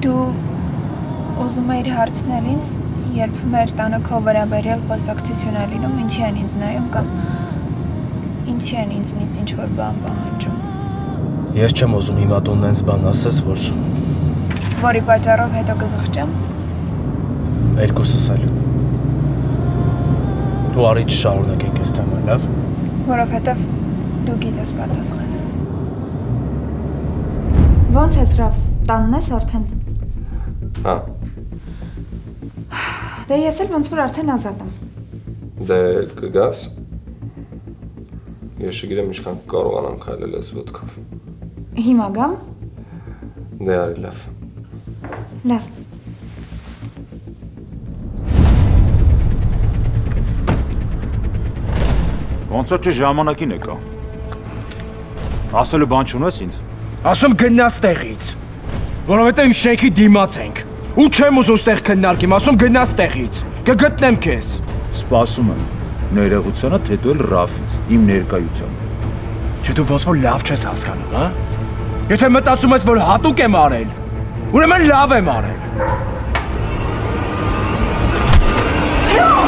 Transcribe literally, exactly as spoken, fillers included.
Դու ուզում էիր հարցնել ինձ, երբ մեր տանը քո վերաբերյալ խոսակցություն է լինում, ինչի են ինձ նայում կամ ինչի են ինձնից ինչ-որ բան պահանջում։ Ես չեմ ուզում հիմա դու նենց բան ասես, որ… Որի պատճառով հետո կզղջեմ։ Երկուսս էլ։ Դու արի չշարունակենք այս թեման, լավ։ Որովհետև դու գիտես պատասխանը։ Ոնց ես Ռաֆ, տանն ես արդեն։ Հա։ Դե ես էլ ոնց որ արդեն ազատ եմ։ Դե կգաս։ Ես չգիտեմ ինչքան կարողանամ քայլել այս ոտքով։ Հիմա գամ։ Դե արի լավ։ Լավ։ Ոնց որ չէ ժամանակին եկա։ Ասելու բան չունես ինձ։ Ասում գնաս տեղից, որովհետև իմ շենքի դիմաց ենք։ Ու չեմ ուզում ստեղ քննարկեմ, ասում գնաս տեղից, կգտնեմ քեզ։ Սպասում եմ ներողությանը, թե դու էլ Ռաֆից, իմ ներկայությամբ։ Չէ դու ոնց որ լավ չես հասկանում, հա։ Եթե մտածում ես, որ հատուկ եմ արել, ուրեմն լավ եմ արել։